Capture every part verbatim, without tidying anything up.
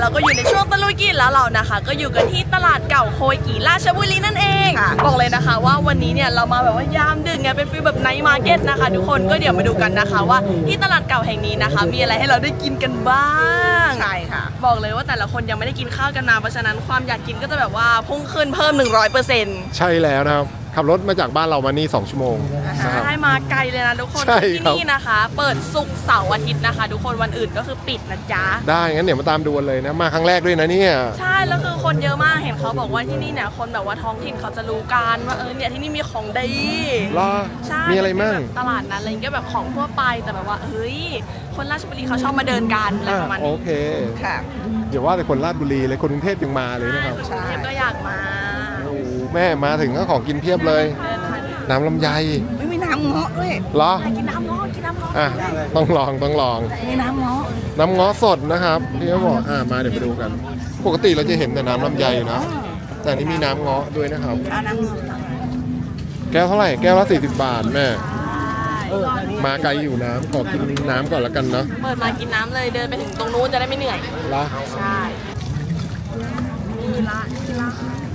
เราก็อยู่ในช่วงตะลุยกินแล้วเรานะคะก็อยู่กันที่ตลาดเก่าโคยกีราชบุรีนั่นเองบอกเลยนะคะว่าวันนี้เนี่ยเรามาแบบว่ายามดึกไงเป็นฟีลแบบไนท์มาร์เก็ตนะคะทุกคนก็เดี๋ยวมาดูกันนะคะว่าที่ตลาดเก่าแห่งนี้นะคะมีอะไรให้เราได้กินกันบ้างใช่ค่ะบอกเลยว่าแต่ละคนยังไม่ได้กินข้าวกันมาเพราะฉะนั้นความอยากกินก็จะแบบว่าพุ่งขึ้นเพิ่ม หนึ่งร้อยเปอร์เซ็นต์ใช่แล้วนะครับขับรถมาจากบ้านเรามานี่สองชั่วโมงใช่มาไกลเลยนะทุกคนที่นี่นะคะเปิดศุกร์เสาร์อาทิตย์นะคะทุกคนวันอื่นก็คือปิดนะจ๊ะได้งั้นเดี๋ยวมาตามดูกันเลยนะมาครั้งแรกด้วยนะเนี่ยใช่แล้วคือคนเยอะมากเห็นเขาบอกว่าที่นี่เนี่ยคนแบบว่าท้องถิ่นเขาจะรู้กันว่าเออเนี่ยที่นี่มีของดีรอมีอะไรมั่งตลาดนั้นอะไรก็แบบของทั่วไปแต่แบบว่าเฮ้ยคนราชบุรีเขาชอบมาเดินกันอะไรประมาณนี้โอเคค่ะเดี๋ยวว่าแต่คนราชบุรีเลยคนกรุงเทพยังมาเลยนะครับคนกรุงเทพก็อยากมาแม่มาถึงก็ของกินเพียบเลยน้ำลำไยไม่มีน้ำเงาะด้วยเหรอกินน้ำเงาะกินน้ำเงาะอ่ะต้องลองต้องลองมีน้ำเงาะน้ำเงาะสดนะครับพี่เขาบอกอ่ามาเดี๋ยวไปดูกันปกติเราจะเห็นแต่น้ำลำไยนะแต่นี่มีน้ำเงาะด้วยนะครับแก้วเท่าไหร่แก้วละสี่สิบบาทแม่มาไกลอยู่น้ำขอกินน้ำก่อนแล้วกันเนาะเปิดมากินน้ำเลยเดินไปถึงตรงนู้นจะได้ไม่เหนื่อยละใช่นี่ละนี่ละ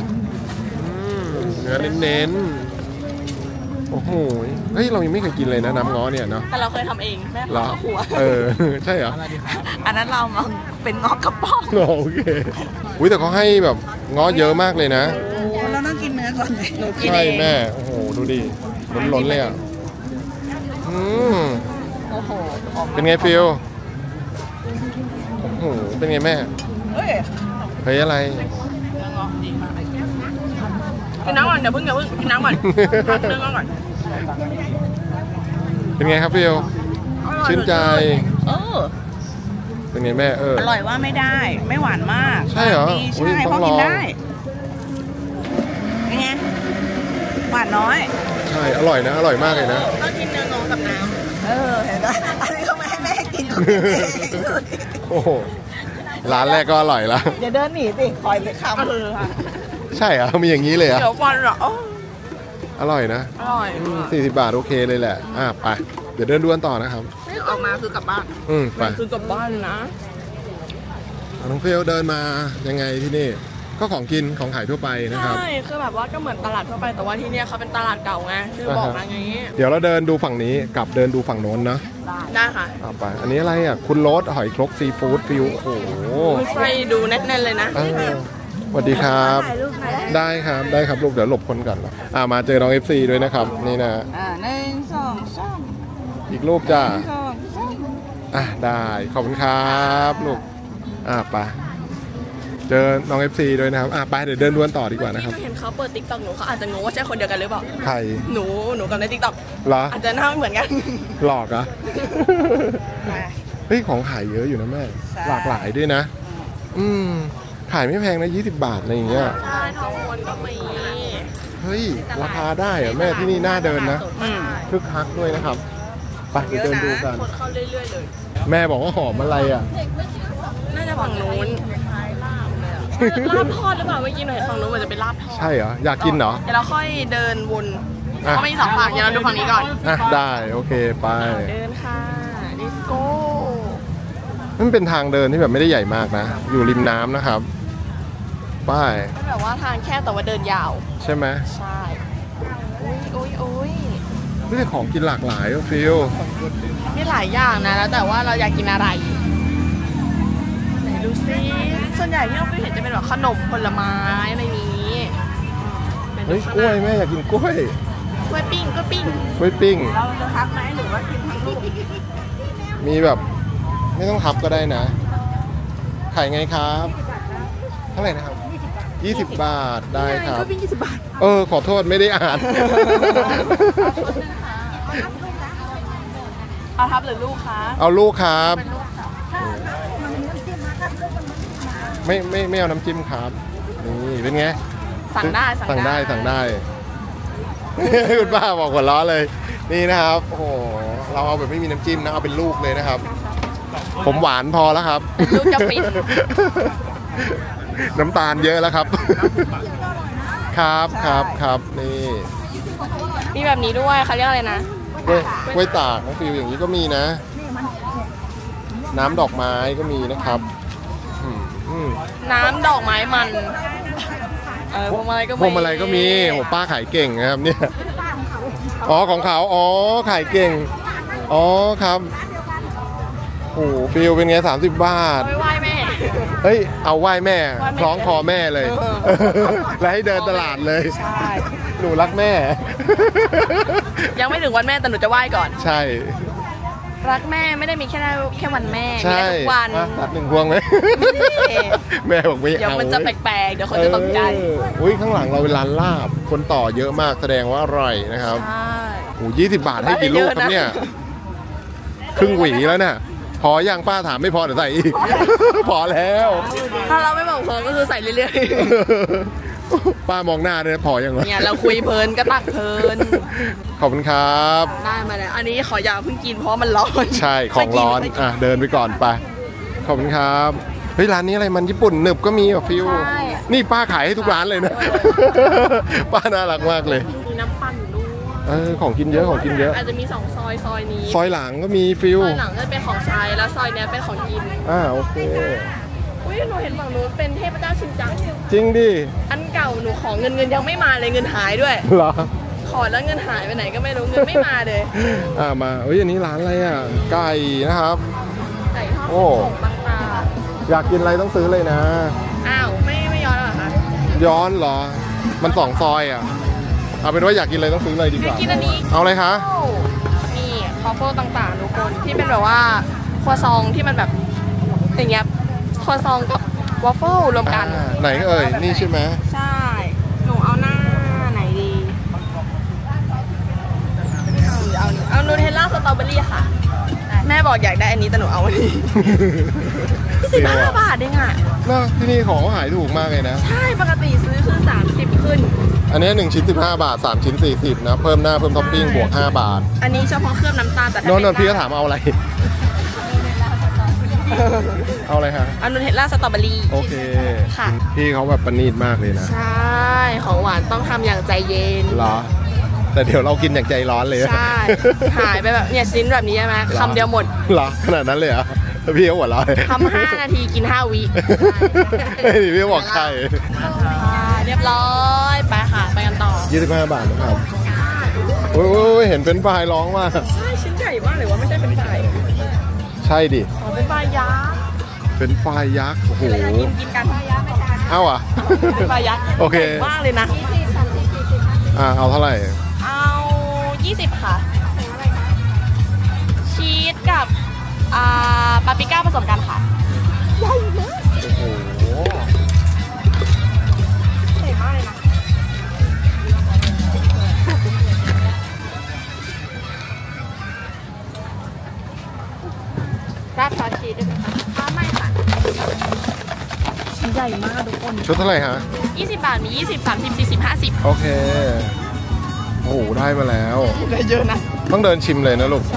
เนื้อเน้นๆโอ้โหเฮ้ยเรายังไม่เคยกินเลยนะน้ำง้อเนี่ยเนาะแต่เราเคยทำเองแม่ขอหัวเออใช่เหรออันนั้นเรามาเป็นง้อกระป๋องโอเคอุ้ยแต่เขาให้แบบง้อเยอะมากเลยนะเราต้องกินเนื้อก่อนเลยใช่แม่โอ้โหดูดิล้นๆเลยอ่ะอืมโอ้โหเป็นไงฟิลโอ้โหเป็นไงแม่เฮ้ยเฮ้ยอะไรกินน้ำก่อนเดี๋ยวเพิ่งเดี๋ยวเพิ่งกินน้ำก่อนเรื่องก่อนเป็นไงครับฟิลชื่นใจเออเป็นไงแม่เอออร่อยว่าไม่ได้ไม่หวานมากใช่เหรอใช่เพราะกินได้เป็นไงหวานน้อยใช่อร่อยนะอร่อยมากเลยนะต้องกินเนื้องอกับน้ำเออเห็นไหมอันนี้เขาไม่ให้แม่กินโอ้โหร้านแรกก็อร่อยแล้วเดี๋ยวเดินหนีสิคอยไปข้ามเออค่ะใช่เหรอมีอย่างนี้เลยอ่ะเดี๋ยวฟันเหรออร่อยนะอร่อยสี่สิบบาทโอเคเลยแหละอ่ะไปเดี๋ยวเดินดูกันต่อนะครับออกมาคือกลับบ้านอืมไปคือกลับบ้านนะน้องเฟลเดินมายังไงที่นี่ก็ของกินของขายทั่วไปนะครับใช่คือแบบว่าก็เหมือนตลาดทั่วไปแต่ว่าที่นี่เขาเป็นตลาดเก่าไงคือบอกมาอย่างนี้เดี๋ยวเราเดินดูฝั่งนี้กับเดินดูฝั่งโน้นนะได้ค่ะไปอันนี้อะไรอ่ะคุณโรสหอยครกซีฟู้ดฟิวโอ้โหไฟดูแน่นๆเลยนะสวัสดีครับได้ครับได้ครับลูกเดี๋ยวหลบคนก่อนอ่ามาเจอน้อง เอฟ ซี ด้วยนะครับนี่นะอ่าหนึ่งสองสามอีกรูปจ้าอ่ะได้ขอบคุณครับลูกอ่ะไปเจอน้อง เอฟ ซี ด้วยนะครับอ่ะไปเดี๋ยวเดินดวนต่อดีกว่านะครับเห็นเขาเปิดติ๊กต็อกหนูเขาอาจจะงงว่าใช่คนเดียวกันหรือเปล่าใครหนูหนูกับในติ๊กต็อกเหรออาจจะหน้าเหมือนกันหลอกอ่ะเฮ้ยของขายเยอะอยู่นะแม่หลากหลายด้วยนะอืมขายไม่แพงนะยี่สิบบาทอะไรอย่างเงี้ยใช่ทองม้วนก็มีเฮ้ยราคาได้เหรอแม่ที่นี่น่าเดินนะคึกคักด้วยนะครับไปเดินดูกันคนเข้าเรื่อยๆเลยแม่บอกว่าหอมอะไรอ่ะน่าจะฝั่งนู้นลาบทอดหรือเปล่าเมื่อกี้หน่อยฝั่งนู้นมันจะเป็นลาบทอดใช่เหรออยากกินเหรอเดี๋ยวเราค่อยเดินวนเขาไม่มีสองฝั่งเดี๋ยวเราดูฝั่งนี้ก่อนอ่ะได้โอเคไปเดินค่ะดิสโก้มันเป็นทางเดินที่แบบไม่ได้ใหญ่มากนะอยู่ริมน้ำนะครับป้ายแบบว่าทางแค่แต่ว่าเดินยาวใช่ไหมใช่อุ้ยอุ้ยอุ้ยไม่ได้ของกินหลากหลายฟิลมีหลายอย่างนะแล้วแต่ว่าเราอยากกินอะไรไหนดูซิส่วนใหญ่ที่เราไปเห็นจะเป็นแบบขนมผลไม้อะไรนี้เฮ้ยกล้วยแม่อยากกินกล้วยกล้วยปิ้งกล้วยปิ้งกล้วยปิ้งเราจะทับไหมหรือว่ากินทั้งลูกมีแบบไม่ต้องทับก็ได้นะขายไงครับเท่าไหร่นะครับยี่สิบบาทได้ครับก็เป็นยี่สิบบาทเออขอโทษไม่ได้อ่านเอาทับหรือลูกคะเอาลูกครับไม่ไม่ไม่เอาน้ำจิ้มครับนี่เป็นไงสั่งได้สั่งได้สั่งได้คุณป้าบอกหัวล้อเลยนี่นะครับโอ้โหเราเอาแบบไม่มีน้ำจิ้มนะเอาเป็นลูกเลยนะครับผมหวานพอแล้วครับลูกจะปิดน้ำตาลเยอะแล้วครับครับครับครับนี่มีแบบนี้ด้วยเขาเรียกอะไรนะกล้วยตากน้องฟิวอย่างนี้ก็มีนะน้ำดอกไม้ก็มีนะครับอือืมน้ำดอกไม้มันเออพวงมาลัยก็มีพวงมาลัยก็มีโหป้าขายเก่งนะครับเนี่ยอ๋อของเขาอ๋อขายเก่งอ๋อครับโอ้ฟิลเป็นไงสามสิบบาทเอาไปไหว้แม่เฮ้ยเอาไหว้แม่ไหว้แม่คล้องคอแม่เลยเออแล้วให้เดินตลาดเลยใช่หนูรักแม่ยังไม่ถึงวันแม่แต่หนูจะไหว้ก่อนใช่รักแม่ไม่ได้มีแค่ได้แค่วันแม่มีใช่ได้ทุกวันอ่ะตัดหนึ่งพวงไหม แม่บอกไม่เอาเดี๋ยวมันจะแปลกๆเดี๋ยวคนจะตกใจเอออุ้ยข้างหลังเราเป็นร้านลาบ คนต่อเยอะมากแสดงว่าอร่อยนะครับใช่โอ้ยี่สิบบาทให้กี่ลูกครับเนี่ย ครึ่งหวีแล้วเนี่ยพอยังป้าถามไม่พอเดี๋ยวใส่อีก พอแล้วถ้าเราไม่บอกพอก็คือใส่เรื่อยป้ามองหน้าเลยพอยังๆวะเนี่ยเราคุยเพลินก็ตักเพลินขอบคุณครับได้มาแล้วอันนี้ขออย่าเพิ่งกินเพราะมันร้อนใช่ของร้อนไปกินอ่ะเดินไปก่อนไปขอบคุณครับเฮ้ยร้านนี้อะไรมันญี่ปุ่นหนึบก็มีอ่ะฟิวใช่นี่ป้าขายให้ทุกร้านเลยนะ ป้าน่ารักมากเลยมีน้ำปั่นด้วยเออของกินเยอะของกินเยอะอาจจะมีสองซอยซอยนี้ซอยหลังก็มีฟิวซอยหลังจะเป็นของใช้แล้วซอยเนี้ยเป็นของกินอ่าโอเคอุ้ยหนูเห็นฝั่งนู้นเป็นเทพเจ้าชินจังจริงดิอันเก่าหนูขอเงินเงินยังไม่มาเลยเงินหายด้วยเหรอขอแล้วเงินหายไปไหนก็ไม่รู้เงินไม่มาเลยอ่ามาเอ้ยอันนี้ร้านอะไรอ่ะไก่นะครับใส่ทอดโอ้ของบางตาอยากกินอะไรต้องซื้อเลยนะอ้าวไม่ไม่ย้อนแล้วเหรอคะย้อนเหรอ มันสองซอยอ่ะเอาเป็นว่าอยากกินอะไรต้องซื้อเลยดีกไม่ว่ากินอันนี้เอาอะไรคะนี่คอฟเฟิลต่างๆทุกคนที่เป็นแบบว่าครัวซองที่มันแบบอย่างเงี้ยครัวซองกับวอฟเฟิลรวมกันอ่าไหนเอ่ยนี่ใช่ไหมใช่ หนูเอาหน้าไหนดีเอาหรือเอานี่เอานูเทลล่าสตรอเบอรี่ค่ะ แม่บอกอยากได้อันนี้แต่หนูเอาอันนี้สิบห้าบาทเองอ่ะน่าที่นี่ของขายถูกมากเลยนะใช่ปกติซื้อคือสามสิบขึ้นอันนี้หนึ่งชิ้นสิบห้าบาทสามชิ้นสี่สิบนะเพิ่มหน้าเพิ่มท็อปปิ้งบวกห้าบาทอันนี้เฉพาะเคลือบน้ำตาลแต่ถ้าโนนนเป็นพี่ก็ถามเอาอะไร เอาอะไรคะเอานูเทลล่าสตรอเบอรี่โอเคค่ะพี่เขาแบบประณีตมากเลยนะใช่ ของหวานต้องทำอย่างใจเย็นเหรอ แต่เดี๋ยวเรากินอย่างใจร้อนเลยใช่ หายไปแบบเนี่ยชิ้นแบบนี้ใช่ไหมคำเดียวหมดเหรอขนาดนั้นเลยเหรอพี่เขาหัวเราะเลยทำห้านาทีกินห้าวิเฮ้ยพี่บอกใช่อ่าเรียบร้อยไปค่ะ ไปกันต่อยี่สิบห้าบาทนะครับโอ้ยเห็นเป็นไฟรายร้องมากใช่ชิ้นใหญ่มากเลยว่าไม่ใช่เป็นไฟใช่ดิอ๋อเป็นไฟยักษ์เป็นไฟยักษ์โอ้โหกินกินกันไฟยักษ์ไม่กันเอาอ่ะเป็นไฟยักษ์โอเคใหญ่มากเลยนะอ่าเอาเท่าไหร่เอายี่สิบค่ะ ชีสกับอ่าปาปริก้าผสมกันค่ะใหญ่มากโอ้โหใหญ่มากเลยนะราดซอสชีสด้วยไหมคะอ่าไม่ค่ะชิ้นใหญ่มากทุกคนชุดเท่าไหร่ฮะยี่สิบบาทมียี่สิบ สามสิบ สี่สิบ ห้าสิบโอเค โอ้โหได้มาแล้วได้เยอะนะต้องเดินชิมเลยนะลูกใช่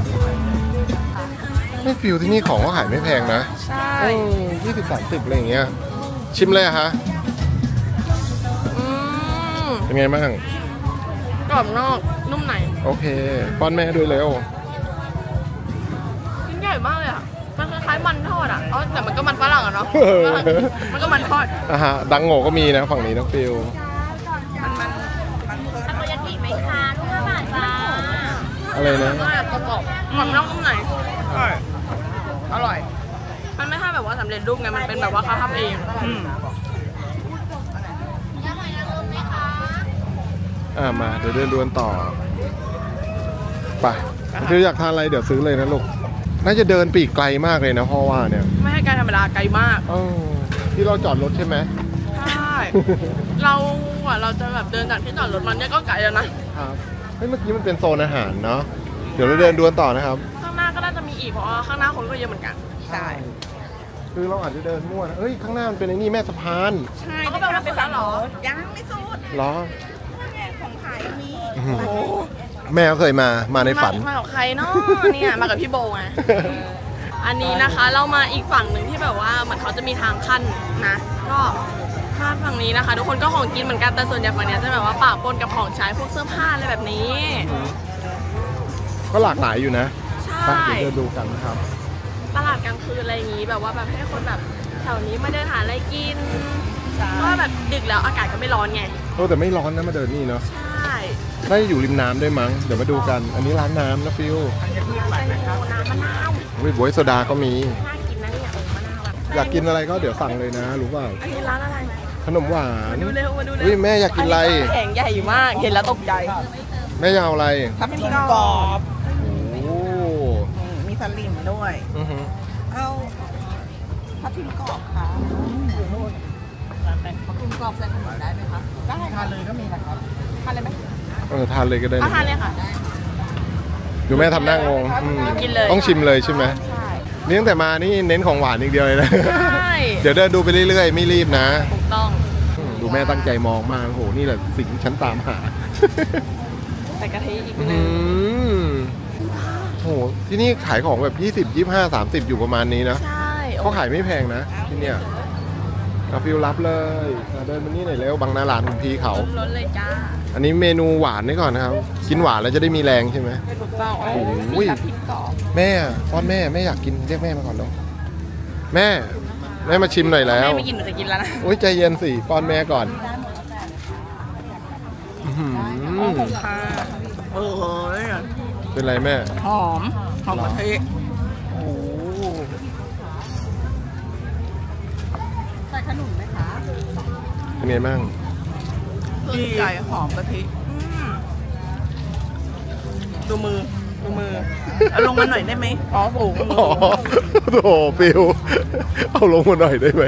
ไม่ฟิลที่นี่ของก็ขายไม่แพงนะใช่ยี่สิบสามสิบอะไรอย่างเงี้ย ชิมเลยอะฮะอืมเป็นไงบ้างกรอบนอกนุ่มในโอเค ป้อนแม่ด้วยเร็วชิ้นใหญ่มากเลยอ่ะ มันคล้ายๆมันทอดอ่ะอ๋อแต่มันก็มันฝรั่งอะเนาะ มันก็มันทอดอ่ะฮะ ดังโง่ก็มีนะฝั่งนี้น้องฟิลมันมันทาโกยากิไหมคะทุกห้าบาทจ้าอะไรนะก็แบบกรอบกรอบนอกนุ่มในอร่อย มันไม่ใช่แบบว่าสำเร็จรูปไง มันเป็นแบบว่าเขาทำเองอ่ามา เดี๋ยวเดินดวนต่อ ไปฟิลอยากทานอะไรเดี๋ยวซื้อเลยนะลูก น่าจะเดินปีกไกลมากเลยนะพ่อว่าเนี่ยไม่ให้ไกลธรรมดาไกลมากเออที่เราจอดรถใช่ไหมใช่ เราอะเราจะแบบเดินจากที่จอดรถมันเนี่ยก็ไกลแล้วนะครับเฮ้ยเมื่อกี้มันเป็นโซนอาหารเนาะ เดี๋ยวเราเดินดวนต่อนะครับข้างหน้าก็น่าจะมีอีกเพราะว่าข้างหน้าคนก็เยอะเหมือนกันใช่ คือเราอาจจะเดินมั่วนะเอ้ยข้างหน้ามันเป็นไอ้นี่แม่สะพานใช่ก็แบบว่าเป็นร้านหรอยังไม่สุดเหรอเนี่ยของขายมีอื้อหือแม่ก็เคยมา มาในฝันมากับใครเนาะเนี่ยมากับพี่โบไงอันนี้นะคะเรามาอีกฝั่งหนึ่งที่แบบว่าเหมือนเขาจะมีทางขั้นนะ ก็ถ้าฝั่งนี้นะคะ ทุกคนก็ของกินเหมือนกันแต่ส่วนใหญ่ฝั่งนี้จะแบบว่าปะปนกับของใช้พวกเสื้อผ้าอะไรแบบนี้ก็หลากหลายอยู่นะใช่ไปเดี๋ยวเดินดูกันนะครับตลาดกลางคืนอะไรอย่างนี้แบบว่าแบบให้คนแบบแถวนี้มาเดินหาอะไรกินเพราะว่าแบบดึกแล้วอากาศก็ไม่ร้อนไงโอ้แต่ไม่ร้อนนะมาเดินนี่เนาะใช่ได้อยู่ริมน้ำด้วยมั้งเดี๋ยวมาดูกันอันนี้ร้านน้ำนะฟิวน้ำมะนาววิบวยโซดาก็มีน่ากินนะเนี่ยมะนาวแบบอยากกินอะไรก็เดี๋ยวสั่งเลยนะรู้เปล่าอันนี้ร้านอะไรขนมหวานดูเร็วมาดูเร็วแม่อยากกินอะไรแข็งใหญ่มากเห็นแล้วตกใจแม่อยากเอาอะไรทับทิมกรอบโอ้มีสลิมด้วยเอาทับทิมกรอบค่ะทับทิมกรอบใส่ขนมได้ไหมคะได้ทานเลยก็มีนะครับทานเลยไหมเออทานเลยก็ได้ทานเลยค่ะดูแม่ทำหน้างงกินเลยต้องชิมเลยใช่ไหมนี่ตั้งแต่มานี่เน้นของหวานอีกเดียวเลยนะเดี๋ยวเดินดูไปเรื่อยๆไม่รีบนะถูกต้องดูแม่ตั้งใจมองมากโอ้โหนี่แหละสิ่งฉันตามหาใส่กะทิอีกนึงโอ้โหที่นี่ขายของแบบยี่สิบ ยี่สิบห้า สามสิบอยู่ประมาณนี้นะใช่เขาขายไม่แพงนะที่เนี่ยกาฟิลรับเลยเดินมานี่หน่อยแล้วบางนาลานคุณพี่เขาล้นเลยจ้าอันนี้เมนูหวานนี่ก่อนนะครับกินหวานแล้วจะได้มีแรงใช่ไหมถูกต้องโอ้ยแม่ป้อนแม่แม่อยากกินเรียกแม่มาก่อนเนาะแม่แม่มาชิมหน่อยแล้วแม่ไม่กินหนูจะกินแล้วนะโอ้ยใจเย็นสิป้อนแม่ก่อนอ๋อของค่ะเออเป็นไรแม่หอมหอมกะทิโอ้ใส่ขนมไหมคะเป็นไงบ้างดีใจหอมกะทิดูมือดูมือเอาลงมาหน่อยได้ไหมอ๋อสูงอ๋อโอ้ฟิวเอาลงมาหน่อยได้ไหม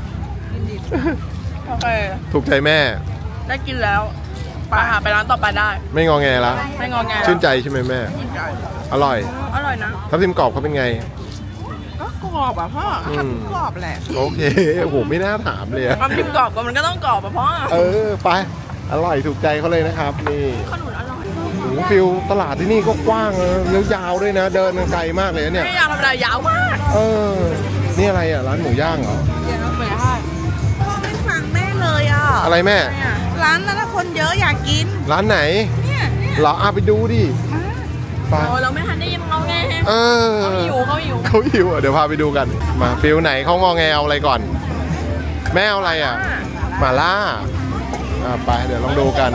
โอเคถูกใจแม่ได้กินแล้วไปหาไปร้านต่อไปได้ไม่งอแงแล้วไม่งอแงชื่นใจใช่ไหมแม่อร่อยอร่อยนะทับทิมกรอบเขาเป็นไงก็กรอบอ่ะพ่อทับทิมกรอบแหละโอเคโอ้โหไม่น่าถามเลยทับทิมกรอบก็มันก็ต้องกรอบอ่ะพ่อเออไปอร่อยถูกใจเขาเลยนะครับนี่ขนุนอร่อยโอ้ฟิลตลาดที่นี่ก็กว้างแล้วยาวด้วยนะเดินไกลมากเลยเนี่ยไม่ยาวธรรมดายาวมากเออนี่อะไรอ่ะร้านหมูย่างเหรอเดี๋ยวไปให้พ่อไม่ฟังแม่เลยอ่ะอะไรแม่ร้านนั้นคนเยอะอยากกินร้านไหนเนี่ยเหรออาไปดูดิโอ้เราไม่ทันได้ยินเขาไงเออเขาหิวเขาหิวเขาหิวเดี๋ยวพาไปดูกันมาฟิลไหนเขางอแงเอาอะไรก่อนแม่เอาอะไรอ่ะหม่าล่าไปเดี๋ยวลองดูกัน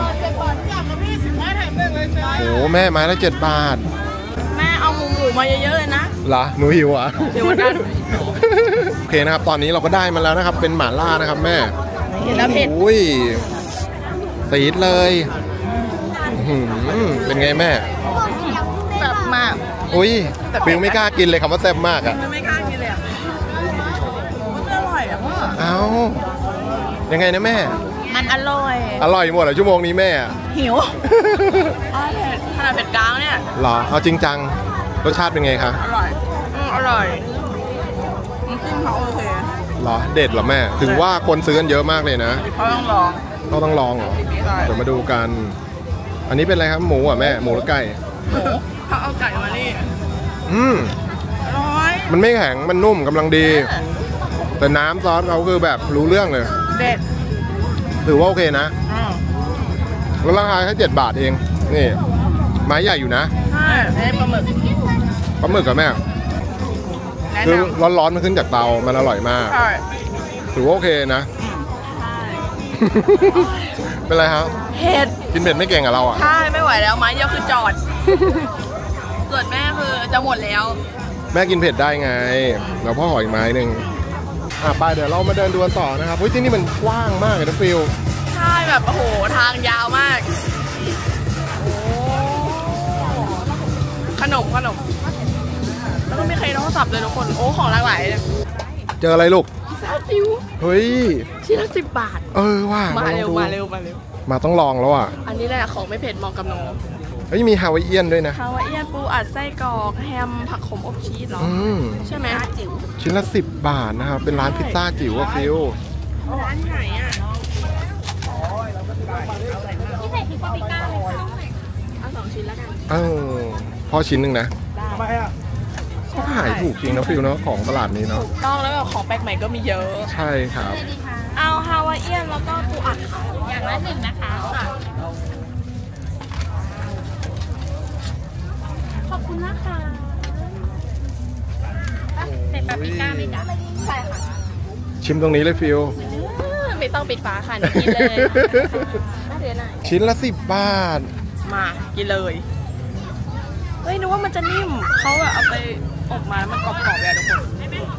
โอ้แม่ไม้ละเจ็ดบาทแม่เอาหมูหมูมาเยอะๆเลยนะเหรอหนูหิวอ่ะหิวเหมือนกันโอเคนะครับตอนนี้เราก็ได้มาแล้วนะครับเป็นหม่าล่านะครับแม่เห็นแล้วเผ็ดอุ้ยซีดเลยเป็นไงแม่แซ่บมากอุ้ยฟิวไม่กล้ากินเลยคำว่าแซ่บมากอ่ะไม่กล้ากินเลยอ่ะมันอร่อยอ่ะพ่อเอ้ายังไงนะแม่มันอร่อยอร่อยหมดเหรอชั่วโมงนี้แม่หิวอ๋อเผ็ดขนาดเผ็ดกลางเนี่ยหรอเอาจริงจังรสชาติเป็นไงคะอร่อยอืออร่อยน้ำจิ้มเขาโอเคหรอเด็ดเหรอแม่ถึงว่าคนซื้อกันเยอะมากเลยนะเขาต้องลองเขาต้องลองเหรอเดี๋ยวมาดูกันอันนี้เป็นอะไรครับหมูอ่ะแม่หมูหรือไก่หมูเขาเอาไก่มานี่อืมอร่อยมันไม่แข็งมันนุ่มกำลังดีแต่น้ำซอสเขาคือแบบรู้เรื่องเลยเด็ดถือว่าโอเคนะแล้วราคาแค่เจ็ดบาทเองนี่ไม้ใหญ่อยู่นะใช่ปลาหมึกปลาหมึกกับแม่คือร้อนๆมันขึ้นจากเตามันอร่อยมากถือว่าโอเคนะเป็นไรครับเผ็ดกินเผ็ดไม่เก่งกับเราอ่ะใช่ไม่ไหวแล้วไม้เดียวคือจอดส่วนแม่คือจะหมดแล้วแม่กินเผ็ดได้ไงแล้วพ่อห่ออีกไม้หนึ่งอ่ะไปเดี๋ยวเรามาเดินดูกันต่อนะครับเฮ้ยที่นี่มันกว้างมากเลยนะฟิลใช่แบบโอ้โหทางยาวมากโอ้ขนมขนมแล้วก็ไม่เคยโทรศัพท์เลยทุกคนโอ้ของหลากหลายเจออะไรลูกซาจิ๋วเฮ้ยชิ้นละสิบบาทเออว่ามาเร็วมาเร็วมาเร็วมาต้องลองแล้วอ่ะอันนี้แหละของไม่เผ็ดเหมาะกับน้องเฮ้ยมีฮาวายเอียนด้วยนะฮาวายเอียนปูอัดไส้กรอกแฮมผักขมอบชีสเหรอใช่ไหมจิ๋วชิ้นละสิบบาทนะครับเป็นร้านพิซซ่าจิ๋วอะฟิวร้านไหนอ่ะที่ใส่พริกปาปริก้าเลยค่ะเอาสองชิ้นแล้วกันเออพอชิ้นหนึ่งนะทำไมอ่ะเขาขายถูกจริงนะฟิวเนาะของตลาดนี้เนาะต้องแล้วแบบของแปลกใหม่ก็มีเยอะใช่ครับเอาฮาวายเอียนแล้วก็ปูอัดค่ะอย่างละหนึ่งนะคะขอบคุณนะคะใส่ปาปริก้าไหมจ๊ะใช่ค่ะชิมตรงนี้เลยฟิลไม่ต้องปิดฝาค่ะกินเลยเดี๋ยวหน่อยชิ้นละสิบบาทมากินเลยเฮ้ยนึกว่ามันจะนิ่มเขาแบบเอาไปอบมาแล้วมันกรอบๆเลยทุกคน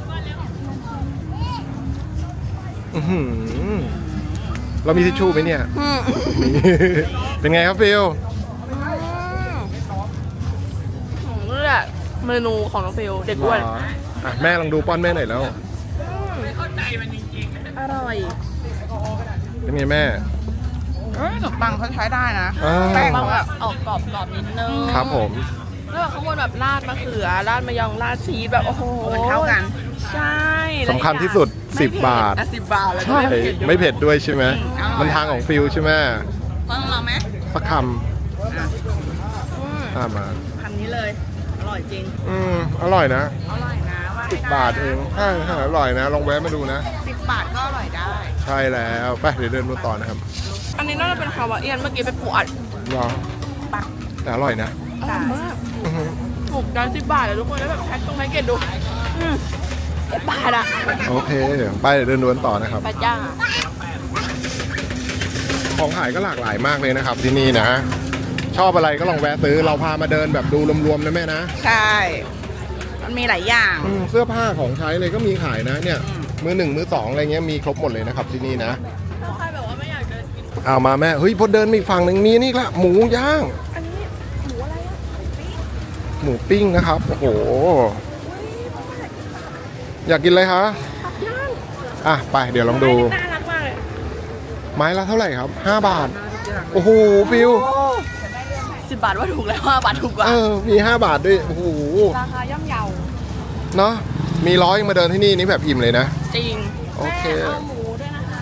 เรามีทิชชู่ไหมเนี่ยเป็นไงครับฟิลนี่แหละเมนูของน้องฟิลเด็กอ้วนแม่ลองดูป้อนแม่หน่อยแล้วอร่อยเป็นไงแม่ขนมปังเขาใช้ได้นะแป้งเขาแบบออกกรอบๆนิดนึงครับผมแล้วแบบข้างบนแบบราดมะเขือราดมะยองราดชีสแบบโอ้โหมันเท่ากันใช่สำคัญที่สุดสิบบาทสิบบาทแล้วใช่ไม่เผ็ดด้วยใช่ไหมมันทางของฟิลใช่ไหมฟังเราไหมสักคำอ่ามาคำนี้เลยอร่อยจริงอืมอร่อยนะอร่อยนะว่าสิบบาทเองใช่ใช่อร่อยนะลองแวะมาดูนะสิบบาทก็อร่อยได้ใช่แล้วไปเดี๋ยวเดินดูต่อนะครับอันนี้น่าจะเป็นคาวาเอียนเมื่อกี้เป็นปูอัดรอแต่อร่อยนะอร่อยมากถูกกันสิบบาทเลยทุกคนแล้วแบบแพ็คตรงแพ็คเกจดูสิบบาทอะโอเคไปเดี๋ยวเดินดูต่อนะครับไปจ้าของขายก็หลากหลายมากเลยนะครับที่นี่นะชอบอะไรก็ลองแวะซื้อเราพามาเดินแบบดูรวมๆนะแม่นะใช่มันมีหลายอย่างเสื้อผ้าของใช้เลยก็มีขายนะเนี่ยมือหนึ่งมือสองอะไรเงี้ยมีครบหมดเลยนะครับที่นี่นะถ้าใครแบบว่าไม่อยากเดินกินเอามาแม่เฮ้ยพอเดินมีฝั่งหนึ่งมีนี่ละหมูย่างอันนี้หมูอะไรอะหมูปิ้งนะครับโอ้โหอยากกินอะไรคะย่างอ่ะไปเดี๋ยวลองดูน่ารักมากเลยไม้ละเท่าไหร่ครับห้าบาทโอ้โหฟิวสิบบาทว่าถูกแล้วห้าบาทถูกกว่าเออมีห้าบาทด้วยโอ้โหราคาย่อมเยาเนาะมีร้อยมาเดินที่นี่นี่แบบอิ่มเลยนะจริงโอเคเอาหมูด้วยนะคะ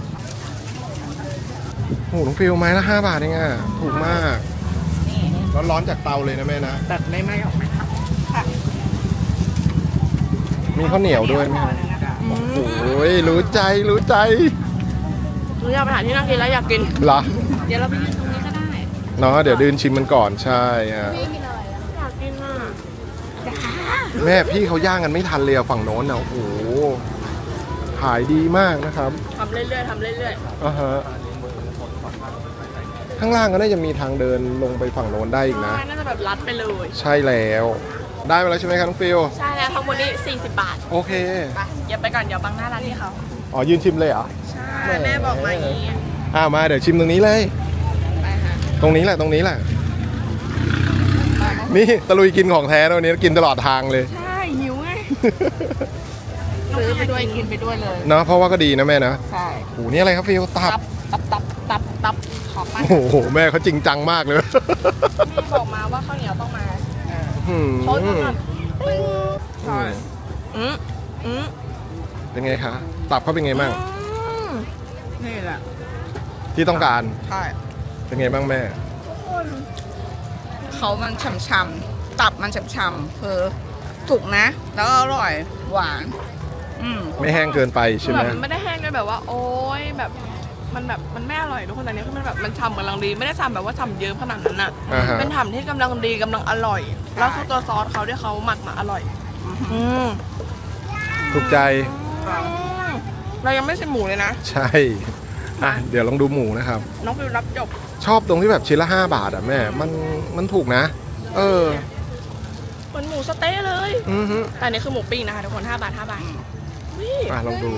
โอ้โหน้องฟิวไม้ละห้าบาทเองอ่ะถูกมากร้อนๆจากเตาเลยนะแม่นะตัดไม่ไหม้ออกไหมครับมีข้าวเหนียวด้วยไหมโอ้โหรู้ใจรู้ใจรู้อยากไปหาที่นั่งกินแล้วอยากกินเหรอเดี๋ยวเราไปยืนตรงนี้ก็ได้เนาะเดี๋ยวดื่มชิมมันก่อนใช่ฮะอยากกินอ่ะแม่พี่เขาย่างกันไม่ทันเลยฝั่งโน้นนะโอ้โหขายดีมากนะครับทำเรื่อยๆทำเรื่อยๆอ่าฮะข้างล่างก็น่าจะมีทางเดินลงไปฝั่งโน้นได้อีกนะน่าจะแบบลัดไปเลยใช่แล้วได้ไปแล้วใช่ไหมครับน้องฟิวใช่แล้วทั้งหมดนี้สี่สิบบาทโอเคไปอย่าไปก่อนเดี๋ยวบังหน้าร้านที่เขาอ๋อยืนชิมเลยเหรอใช่แม่บอกมาอย่างนี้อ่ามาเดี๋ยวชิมตรงนี้เลยไปค่ะตรงนี้แหละตรงนี้แหละนี่ตะลุยกินของแท้ตัวนี้กินตลอดทางเลยใช่หิวไงซื้อไปด้วยกินไปด้วยเลยเนาะเพราะว่าก็ดีนะแม่นะใช่โอ้นี่อะไรครับฟิวตับตับตับตับตับขอบโอ้โหแม่เขาจริงจังมากเลยแม่บอกมาว่าข้าวเหนียวต้องมาโอ้ยใช่อืมอืมเป็นไงคะตับเขาเป็นไงบ้างนี่แหละที่ต้องการใช่เป็นไงบ้างแม่เขามันฉ่ำๆตับมันฉ่ำๆคือถูกนะแล้วอร่อยหวานอืมไม่แห้งเกินไปใช่ไหมมันไม่ได้แห้งด้วยแบบว่าโอ๊ยแบบมันแบบมันไม่อร่อยทุกคนแต่นี้คือมันแบบมันฉ่ำกำลังดีไม่ได้ฉ่ำแบบว่าฉ่ำเยิ้มขนาดนั้นอ่ะเป็นฉ่ำที่กำลังดีกำลังอร่อยแล้วคือตัวซอสเขาที่เขาหมักมาอร่อยอืมถูกใจเรายังไม่ใช่หมูเลยนะใช่อ่ะเดี๋ยวลองดูหมูนะครับน้องฟิวรับจบชอบตรงที่แบบชิ้นละห้าบาทอ่ะแม่มันมันถูกนะเออเหมือนหมูสเต๊ะเลยอือฮึแต่นี่คือหมูปิ้งนะคะทุกคนห้าบาทห้าบาทอ่ะลองดู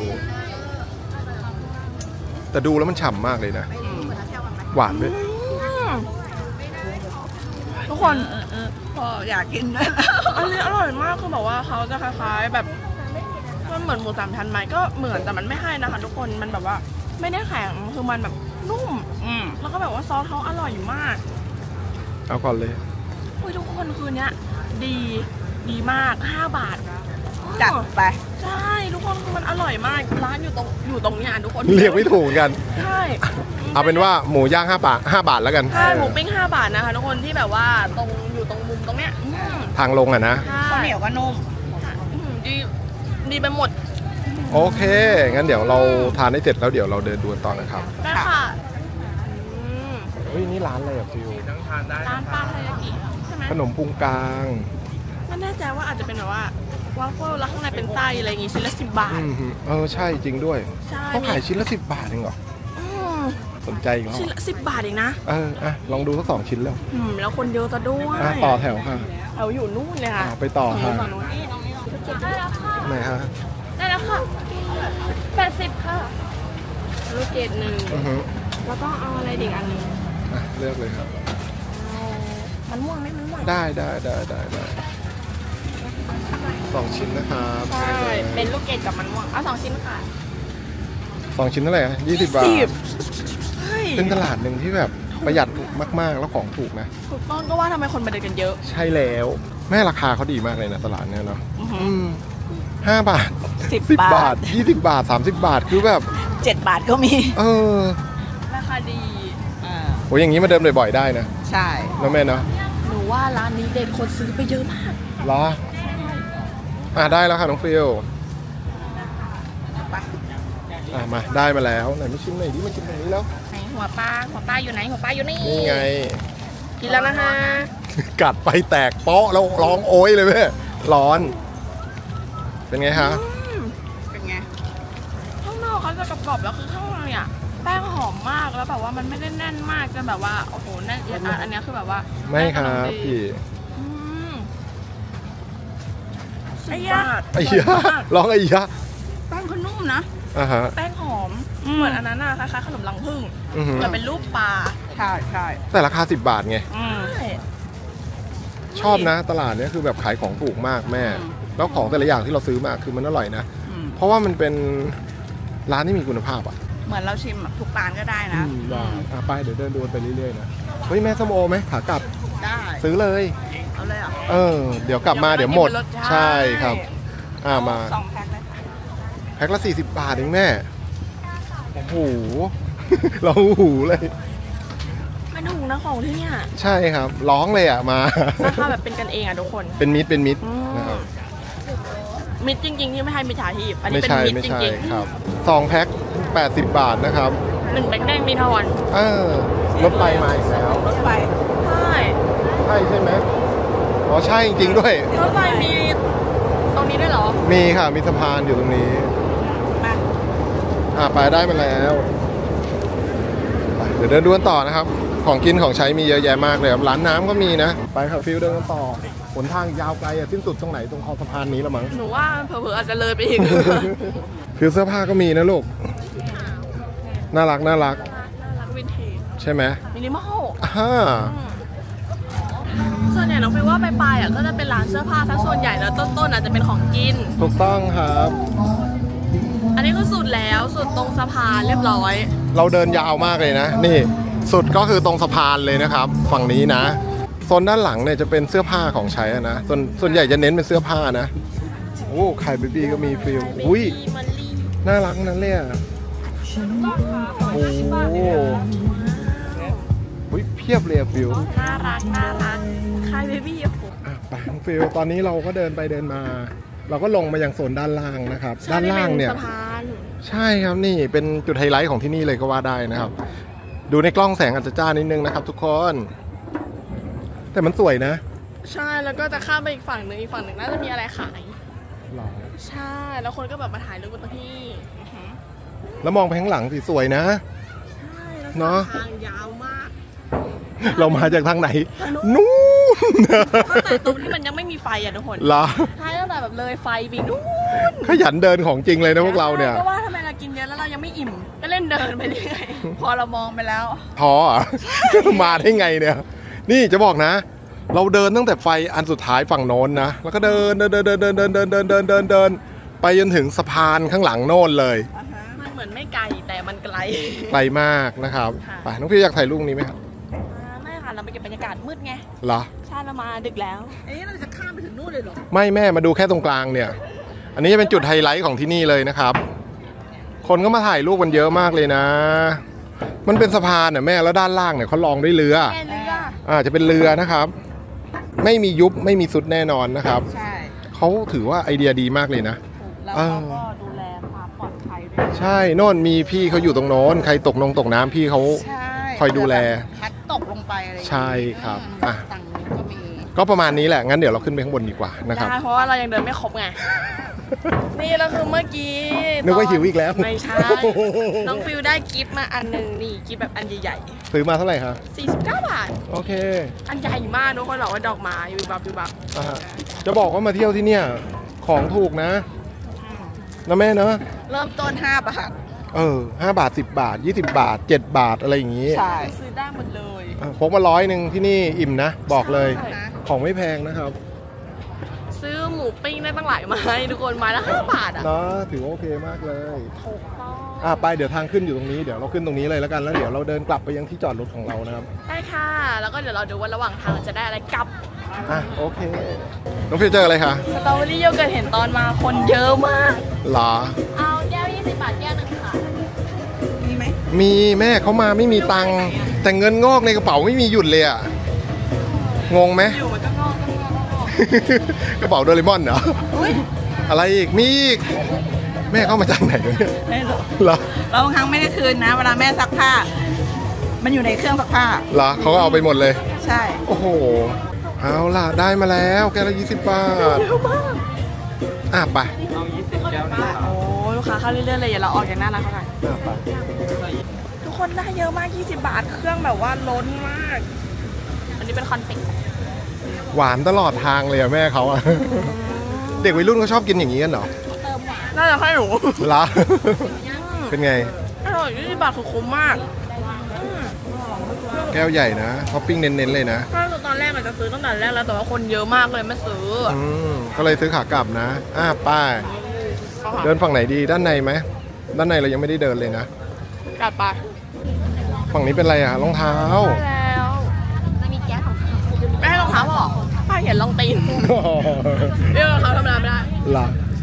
แต่ดูแล้วมันฉ่ำมากเลยนะหวานด้วยทุกคนพออยากกินด้วยอันนี้อร่อยมากคือบอกว่าเขาจะคล้ายๆแบบมันเหมือนหมูสามชั้นไหมก็เหมือนแต่มันไม่ให้นะคะทุกคนมันแบบว่าไม่ได้แข็งคือมันแบบนุ่มแล้วก็แบบว่าซอสเขาอร่อยมากเอาก่อนเลยอุ้ยทุกคนคืนนี้ดีดีมากห้าบาทจัดไปใช่ทุกคนคือมันอร่อยมากร้านอยู่ตรงอยู่ตรงนี้ทุกคนเรียกไม่ถูกกันใช่เอาเป็นว่าหมูย่างห้าบาทห้าบาทแล้วกันใช่หมูปิ้งห้าบาทนะคะทุกคนที่แบบว่าตรงอยู่ตรงมุมตรงเนี้ยทางลงอ่ะนะข้าวเหนียวก็นุ่มดีดีไปหมดโอเคงั้นเดี๋ยวเราทานได้เสร็จแล้วเดี๋ยวเราเดินดูต่อนะครับได้ค่ะเฮ้ยนี่ร้านอะไรอ่ะฟิวร้านปลาทายากิใช่ไหมขนมพุงกลางไม่แน่ใจว่าอาจจะเป็นแบบว่าวาฟเฟิลแล้วข้างในเป็นไส้อะไรอย่างงี้ชิ้นละสิบบาทเออใช่จริงด้วยเขาขายชิ้นละสิบบาทเองเหรอสนใจอีกแล้วชิ้นละสิบบาทเองนะเอออ่ะลองดูสักสองชิ้นแล้วอืมแล้วคนเยอะจะด้วยต่อแถวค่ะแถวอยู่นู่นเลยค่ะไปต่อค่ะได้แล้วค่ะไหนฮะได้แล้วค่ะแปดสิบค่ะลูกเกดหนึ่งแล้วก็เอาอะไรอีกอันนึงเลือกเลยครับมันม่วงไหมมันม่วงได้ได้ได้ได้ได้สองชิ้นนะครับใช่เป็นลูกเกดกับมันม่วงเอาสองชิ้นค่ะสองชิ้นเท่าไหร่ยี่สิบบาทเป็นตลาดหนึ่งที่แบบประหยัดมากๆแล้วของถูกนะถูกต้องก็ว่าทำไมคนมาเดินกันเยอะใช่แล้วแม่ราคาเขาดีมากเลยนะตลาดเนี้ยเนาะห้าบาทสิบบาทยี่สิบบาทสามสิบบาทคือแบบเจ็ดบาทก็มีเออราคาดีโอ้ยอย่างนี้มาเดินบ่อยๆได้นะใช่แล้วแม่เนาะหนูว่าร้านนี้เด็กคนซื้อไปเยอะมากเหรออ่ะได้แล้วค่ะน้องฟิลอ่ะมาได้มาแล้วไหนมาชิมหน่อยดิมาชิมตรงนี้แล้วไหนหัวปลาหัวปลาอยู่ไหนหัวปลาอยู่นี่นี่ไงกินแล้วนะคะกัดไปแตกเปาะแล้วร้องโอยเลยแม่ร้อนเป็นไงฮะเป็นไงข้างนอกเขาจะกรอบๆแล้วคือข้างในอ่ะแป้งหอมมากแล้วแบบว่ามันไม่ได้แน่นมากจนแบบว่าโอ้โหแน่นอันนี้คือแบบว่าไม่ครับพี่ไอ้ยาไอ้ยาร้องไอ้ยาแป้งเขานุ่มนะอ่าฮะแป้งหอมเหมือนอันนั้นอะคล้ายๆขนมรังผึ้งแต่เป็นรูปปลาใช่ใช่แต่ราคาสิบบาทไงชอบนะตลาดนี้คือแบบขายของถูกมากแม่แล้วของแต่ละอย่างที่เราซื้อมาคือมันอร่อยนะเพราะว่ามันเป็นร้านที่มีคุณภาพอ่ะเหมือนเราชิมทุกร้านก็ได้นะได้อ่ะไปเดี๋ยวเดินดูไปเรื่อยๆนะเฮ้ยแม่ส้มโอไหมขากลับได้ซื้อเลยเอาเลยอ่ะเออเดี๋ยวกลับมาเดี๋ยวหมดใช่ครับอ่ามาสองแพ็คเลยแพ็คละสี่สิบบาทเองแม่โอ้โหเราหูเลยไม่ถูกนะของที่เนี่ยใช่ครับร้องเลยอ่ะมาราคาแบบเป็นกันเองอ่ะทุกคนเป็นมิตรเป็นมิตรนะครับมิตรจริงๆที่ไม่ให้มิจฉาชีพอันนี้เป็นมิตรจริงๆครับสองแพ็คแปดสิบบาทนะครับหนึ่งแพ็คแดงมีทอนเออรถไฟมาอีกแล้วรถไฟใช่ใช่ใช่ไหมอ๋อใช่จริงๆด้วยรถไฟมีตรงนี้ด้วยเหรอมีค่ะมีสะพานอยู่ตรงนี้มาอ่าไปได้มาแล้วเดี๋ยวเดินดูกันต่อนะครับของกินของใช้มีเยอะแยะมากเลยครับร้านน้ำก็มีนะไปครับฟิลเดินกันต่อหนทางยาวไกลอะสิ้นสุดตรงไหนตรงคอสะพานนี้ละมั้งหนูว่าเผลอๆอาจจะเลยไปอีกฟิลเสื้อผ้าก็มีนะลูกน่ารักน่ารักน่ารักวินเทจใช่ไหมมินิมอลอ่าส่วนใหญ่น้องฟิลว่าไปๆอ่ะก็จะเป็นร้านเสื้อผ้าทั้งส่วนใหญ่แล้วต้นๆอาจจะเป็นของกินถูกต้องครับอันนี้ก็สุดแล้วสุดตรงสะพานเรียบร้อยเราเดินยาวมากเลยนะนี่สุดก็คือตรงสะพานเลยนะครับฝั่งนี้นะโซนด้านหลังเนี่ยจะเป็นเสื้อผ้าของใช้นะส่วนส่วนใหญ่จะเน้นเป็นเสื้อผ้านะโอ้ไข่เบบี้ก็มีฟิลอุ้ยน่ารักนั้นเลยอ่ะโอ้โหเพียบเลยฟิลน่ารักน่ารักไข่เบบี้อ่ะไปฟิลตอนนี้เราก็เดินไปเดินมาเราก็ลงมายังโซนด้านล่างนะครับด้านล่างเนี่ยใช่ครับนี่เป็นจุดไฮไลท์ของที่นี่เลยก็ว่าได้นะครับดูในกล้องแสงอาจจะจ้านิดนึงนะครับทุกคนแต่มันสวยนะใช่แล้วก็จะข้ามไปอีกฝั่งหนึ่งอีกฝั่งหนึ่งน่าจะมีอะไรขายหรอใช่แล้วคนก็แบบมาถ่ายรูปกันที่แล้วมองไปข้างหลังสิสวยนะใช่เนาะทางยาวมากเรามาจากทางไหนนู้นแต่ตรงที่มันยังไม่มีไฟอ่ะทุกคนเหรอใช่ตั้งแต่แบบเลยไฟไปนู้นขยันเดินของจริงเลยนะพวกเราเนี่ยก็ว่าทำไมเรากินเยอะแล้วเรายังไม่อิ่มก็เล่นเดินไปเรื่อยพอเรามองไปแล้วท้ออ่ะมาได้ไงเนี่ยนี่จะบอกนะเราเดินตั้งแต่ไฟอันสุดท้ายฝั่งโน้นนะแล้วก็เดินเดินเดินเดินเดินเดินเดินเดินเดินเดินเดินไปจนถึงสะพานข้างหลังโน้นเลยมันเหมือนไม่ไกลแต่มันไกลไกลมากนะครับไปน้องพี่อยากถ่ายรูปนี้ไหมครับไม่ค่ะเราไปเก็บบรรยากาศมืดไงเหรอใช่เรามาดึกแล้วเอ๊ะเราจะข้ามไปถึงนู่นเลยเหรอไม่แม่มาดูแค่ตรงกลางเนี่ยอันนี้จะเป็นจุดไฮไลท์ของที่นี่เลยนะครับคนก็มาถ่ายรูปกันเยอะมากเลยนะมันเป็นสะพานเนี่ยแม่แล้วด้านล่างเนี่ยเขาลองด้วยเรืออ่าจะเป็นเรือนะครับไม่มียุบไม่มีสุดแน่นอนนะครับใช่เขาถือว่าไอเดียดีมากเลยนะแล้วเขาก็ดูแลความปลอดภัยด้วยใช่โน่นมีพี่เขาอยู่ตรงโน้นใครตกลงตกน้ำพี่เขาคอยดูแลพัดตกลงไปอะไรใช่ครับอ่ะต่างก็มีก็ประมาณนี้แหละงั้นเดี๋ยวเราขึ้นไปข้างบนดีกว่านะครับได้เพราะว่าเรายังเดินไม่ครบไงนี่แล้วคือเมื่อกี้นึกว่าหิวอีกแล้วไม่ใช่น้องฟิวได้กิฟต์มาอันหนึ่งนี่กิฟต์แบบอันใหญ่ๆซื้อมาเท่าไหร่คะสี่สิบเก้าบาทโอเคอันใหญ่มากทุกคนบอกว่าดอกไม้วิบวับวิบวับจะบอกว่ามาเที่ยวที่เนี่ยของถูกนะนะแม่เนอะเริ่มต้นห้าบาทเออห้าบาทสิบบาทยี่สิบบาทเจ็ดบาทอะไรอย่างงี้ใช่ซื้อได้หมดเลยพกมาร้อยหนึ่งที่นี่อิ่มนะบอกเลยของไม่แพงนะครับซื้อหมูปิ้งได้ตั้งหลายไม้ทุกคนไม้ละห้าบาทอ่ะเนาะถือว่าโอเคมากเลยถูกต้องอ่ะไปเดี๋ยวทางขึ้นอยู่ตรงนี้เดี๋ยวเราขึ้นตรงนี้เลยแล้วกันแล้วเดี๋ยวเราเดินกลับไปยังที่จอดรถของเรานะครับได้ค่ะแล้วก็เดี๋ยวเราดูว่าระหว่างทางจะได้อะไรกลับอ่ะโอเคน้องฟิวเจออะไรคะสตรอเบอรี่โยเกิร์ตเห็นตอนมาคนเยอะมากหรอเอาแก้วยี่สิบบาทแก้วหนึ่งค่ะมีไหมมีแม่เขามาไม่มีตังค์แต่เงินงอกในกระเป๋าไม่มีหยุดเลยอ่ะงงไหมอยู่มันก็งอกกระเป๋าโดเรมอนเหรออะไรอีกมีอีกแม่เข้ามาจากไหนเนี่ยไม่รู้เหรอเราบางครั้งไม่ได้คืนนะเวลาแม่ซักผ้ามันอยู่ในเครื่องซักผ้าเหรอเขาก็เอาไปหมดเลยใช่โอ้โหเอาล่ะได้มาแล้วแก้วละยี่สิบบาทอ่ะไปเอายี่สิบแก้วนะโอ้ลูกค้าเข้าเรื่อยๆเลยอย่าเราออกอย่างน่ารักเขาหน่อยอ่ะไปทุกคนได้เยอะมากยี่สิบบาทเครื่องแบบว่าล้นมากอันนี้เป็นคอนเฟกหวานตลอดทางเลยอะแม่เขาอะเด็กวัยรุ่นเขาชอบกินอย่างนี้กันเหรอเติมหวานน่าจะให้หนูละเป็นไงอร่อยยี่สิบบาทคือคุ้มมากแก้วใหญ่นะท็อปปิ้งเน้นๆเลยนะถ้าตอนแรกอาจจะซื้อตั้งแต่แรกแล้วแต่ว่าคนเยอะมากเลยไม่ซื้ออืมก็เลยซื้อขากลับนะอ่ะป้าเดินฝั่งไหนดีด้านในไหมด้านในเรายังไม่ได้เดินเลยนะกลับไปฝั่งนี้เป็นอะไรอะรองเท้าแล้วจะมีแก้วของไม่ให้รองเท้าหรอป้าเห็นรองตีนเรื่องรองเท้าทำอะไรไม่ได้ล่ะ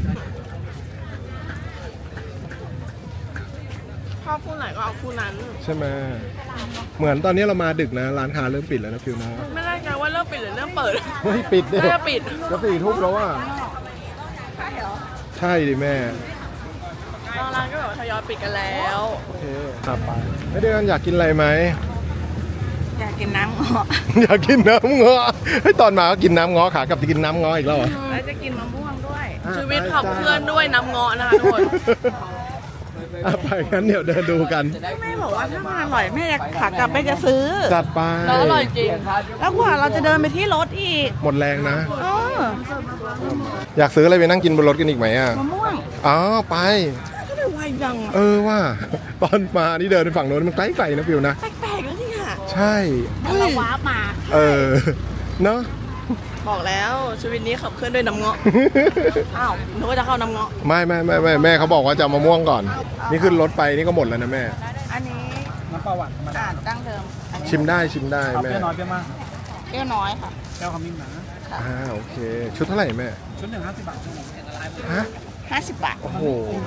ชอบคู่ไหนก็เอาคู่นั้นใช่ไหมเหมือนตอนนี้เรามาดึกนะร้านค้าเริ่มปิดแล้วนะฟิวนะไม่แน่ใจว่าเริ่มปิดหรือเริ่มเปิดไม่ปิดเนี่ยจะปิดจะสี่ทุ่มแล้วว่าใช่ดิแม่ร้านก็แบบทยอยปิดกันแล้วโอเคครับไปไม่ได้กันอยากกินอะไรไหมอยากกินน้ำเงาะอยากกินน้ำเงาะให้ตอนมาก็กินน้ำเงาะขากลับจะกินน้ำเงาะอีกแล้วแล้วจะกินมะม่วงด้วยชีวิตขับเคลื่อนด้วยน้ำเงาะนะคะทุกคนไปงั้นเดี๋ยวเดินดูกันแม่บอกว่าถ้ามันอร่อยแม่อยากขากลับไปจะซื้อจัดไปแล้วอร่อยจริงแล้วกว่าเราจะเดินไปที่รถอีกหมดแรงนะอยากซื้ออะไรไปนั่งกินบนรถกันอีกไหมอ่ะมะม่วงอ๋อไปก็ไม่ไวจังเออว่าตอนมานี่เดินไปฝั่งโน้นมันใกล้ๆนะฟิวนะแปลกๆแล้วนี่ค่ะใช่เราว้ามาเออเนาะบอกแล้วชีวิตนี้ขับเคลื่อนด้วยน้ำเงาะอ้าวนึกว่าจะเข้าน้ำเงาะไม่ไม่ไม่ไม่แม่เขาบอกว่าจะมะม่วงก่อนนี่ขึ้นรถไปนี่ก็หมดแล้วนะแม่อันนี้น้ำปลาหวานอ่าดั้งเดิมชิมได้ชิมได้แม่เปรี้ยวน้อยเปรี้ยวมากเปรี้ยวน้อยค่ะแก้วขมิ้นนะอ่าโอเคชุดเท่าไหร่แม่ชุดหนึ่งห้าสิบบาทฮะห้าสิบบาทโอ้โห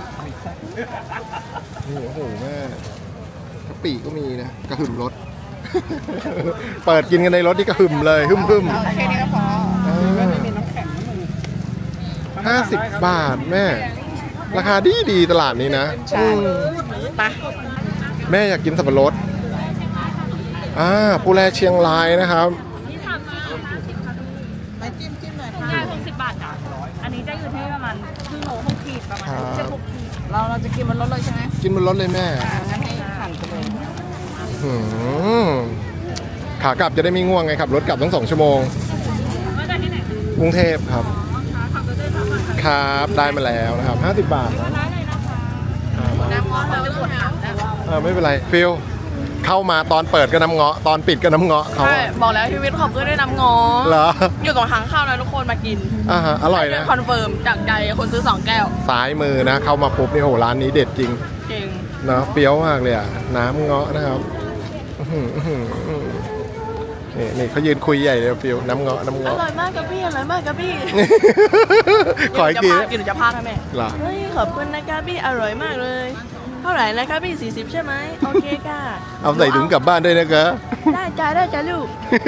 นี่โอ้โหแม่กะปิก็มีนะกระหึ่มรถเปิดกินกันในรถนี่กระหึ่มเลยหึ่มหึ่มแค่นี้ก็พอห้าสิบบาทแม่ราคาดีดีตลาดนี้นะไปแม่อยากกินสับปะรดอ่าปูแลเชียงรายนะครับไปจิ้มจิ้มหน่อยค่ะหกสิบบาทจ้ะอันนี้จะอยู่ที่ประมาณครึ่งโลหกขีดประมาณเจ็ดหกขีดเราเราจะกินบนรถเลยใช่ไหมกินบนรถเลยแม่งั้นให้หั่นไปเลยขากลับจะได้ไม่ง่วงไงครับรถกลับต้องสองชั่วโมงกรุงเทพครับครับได้มาแล้วนะครับห้าสิบบาทน้ำเงาะเราไม่ปวดหลังนะไม่เป็นไรฟิลเข้ามาตอนเปิดก็น้ำเงาะตอนปิดก็น้ำเงาะเขาบอกแล้วชีวิตขับเคลื่อนด้วยน้ำเงาะเหรออยู่ตรงทางเข้านะทุกคนมากินอ่าฮะอร่อยนะคอนเฟิร์มจากใจคนซื้อสองแก้วซ้ายมือนะเข้ามาปุ๊บนี่โหร้านนี้เด็ดจริงจริงเนาะเปรี้ยวมากเลยอ่ะน้ำเงาะนะครับนี่นี่เขายืนคุยใหญ่เลยฟิวน้ำเงาะน้ำเงาะอร่อยมากกับพี่อร่อยมากกับพี่ขออีกทีกินจะพาให้แม่หรอเฮ้ยขอบคุณนะครับพี่อร่อยมากเลยเท่าไหร่นะครับพี่สี่สิบใช่ไหมโอเคค่ะเอาใส่ถุงกลับบ้านด้วยนะคะได้จ้าได้จ้าลูก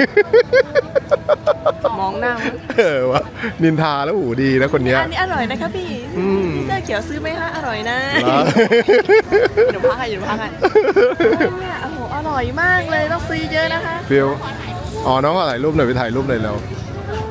มองหน้าเออวะนินทาแล้วหูดีนะคนนี้อันนี้อร่อยนะครับพี่พี่เสื้อเขียวซื้อไหมคะอร่อยนะเดี๋ยวพักให้เดี๋ยวพักให้เนี่ยโอ้โหอร่อยมากเลยต้องซื้อเยอะนะคะฟิวอ๋อน้องก็ถ่ายรูปหน่อยไปถ่ายรูปหน่อยแล้ว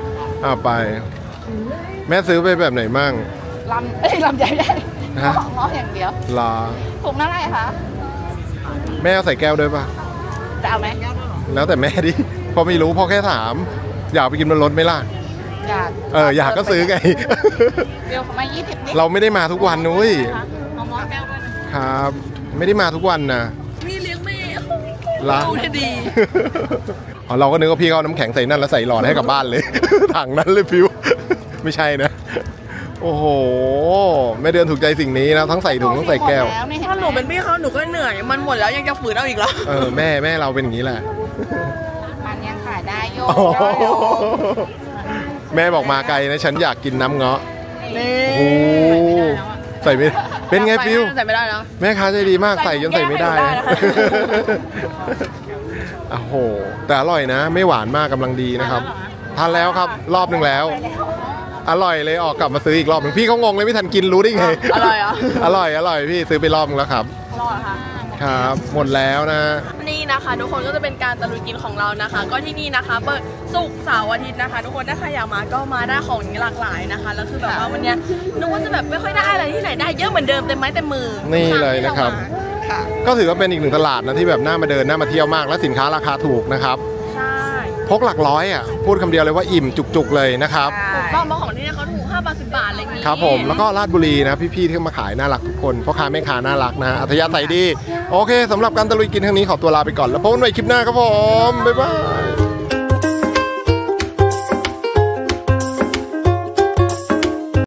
อ่าไป แม่ซื้อไปแบบไหนมั่งลำเอ้ยลำใหญ่ใหญ่ฮะง้ออย่างเดียวลาถุงเท่าไหร่คะแม่เอาใส่แก้วด้วยปะจะเอาไหมแล้วแต่แม่ดิพอไม่รู้พ่อแค่ถาม อยากไปกินบนรถไหมล่ะอยากเอออยากก็ซื้อไงเดี๋ยวมายี่สิบนิดเราไม่ได้มาทุกวันนุ้ยเอาง้อแก้วด้วยนะครับไม่ได้มาทุกวันนะมีเลี้ยงแม่ละดูให้ดีอ๋อเราก็นึกว่าพี่เขาเอาน้ำแข็งใส่นั่นแล้วใส่หลอดให้กลับบ้านเลย ถังนั้นเลยฟิว ไม่ใช่นะ โอ้โหแม่เดือนถูกใจสิ่งนี้นะทั้งใส่ถุงทั้งใส่แก้วล้วนี่ถ้าหนูเป็นพี่เขาหนูก็เหนื่อยมันหมดแล้วยังจะฝืนเอาอีกเหรอเออแม่แม่เราเป็นอย่างนี้แหละมันยังขายได้โยโอ้โหแม่บอกมาไกลนะฉันอยากกินน้ำเงาะนี่โอ้โหใส่ไม่เป็นไงฟิวใส่ไม่ได้แล้วแม่ค้าใจดีมากใส่จนใส่ไม่ได้ใส่ถุงแก้วให้หนูได้นะคะโอ้โหแต่อร่อยนะ ไม่หวานมากกำลังดีนะครับทานแล้วครับรอบหนึ่งแล้ว อร่อยเลยออกกลับมาซื้ออีกรอบหนึ่งพี่เขางงเลยไม่ทันกินรู้ได้ไงอร่อยเหรออร่อยอร่อยพี่ซื้อไปรอบนึงแล้วครับรอดค่ะครับ หมดแล้วนะนี่นะคะทุกคนก็จะเป็นการตะลุยกินของเรานะคะ ก็ที่นี่นะคะ เปิดศุกร์เสาร์อาทิตย์นะคะ ทุกคนถ้าใครอยากมาก็มาได้ของหลากหลายนะคะแล้วคือแบบว่าวันเนี้ยนึกว่าจะแบบไม่ค่อยได้อะไรที่ไหนได้เยอะเหมือนเดิมเต็มไม้เต็มมือนี่เลยนะครับค่ะก็ถือว่าเป็นอีกหนึ่งตลาดนะที่แบบน่ามาเดินน่ามาเที่ยวมากและสินค้าราคาถูกนะครับใช่พกหลักร้อยอ่ะพูดคำเดียวเลยว่าอิ่มจุกๆเลยนะครับถูกต้องเพราะของที่นี่เขาถูกห้าบาทสิบบาทอะไรอย่างงี้ครับผมแล้วก็ราชบุรีนะพี่ๆที่มาขายน่ารักทุกคนพ่อค้าแม่ค้าน่ารักนะอัธยาศัยดีโอเคสำหรับการตะลุยกินครั้งนี้ขอตัวลาไปก่อนแล้วพบกันใหม่คลิปหน้าครับผมบ๊ายบาย